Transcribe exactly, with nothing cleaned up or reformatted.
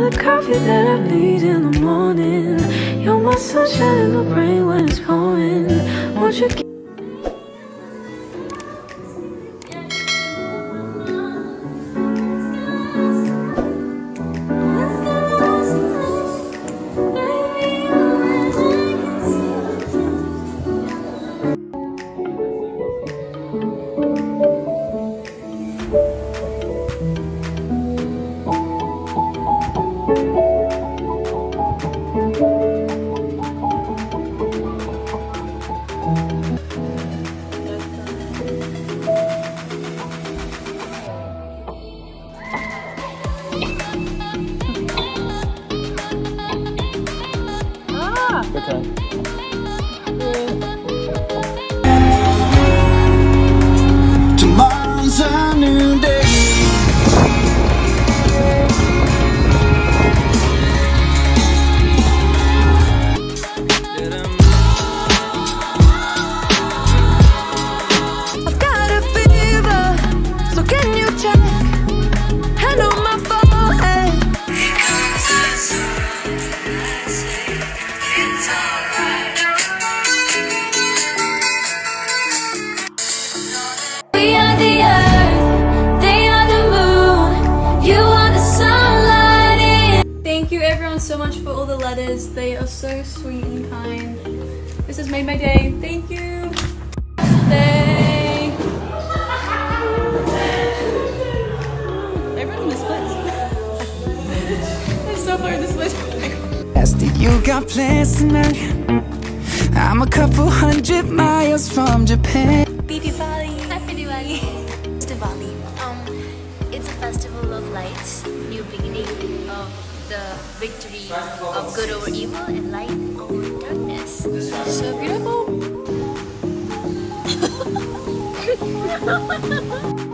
the coffee that I need in the morning. You're my sunshine in the rain when it's pouring. Won't you give Okay. Tomorrow's a new day. I've got a fever, so can you check? Hand on my forehead. We are the earth, they are the moon, you are the sunlight. Thank you everyone so much for all the letters. They are so sweet and kind. This has made my day. Thank you. Stay. Everyone's in the splits. They're so far in the splits. Asked if you got plans tonight. I'm a couple hundred miles from Japan. Happy Diwali! Happy Diwali! It's Diwali. Um, it's a festival of lights, new beginning of the victory of good over evil and light over darkness. So beautiful.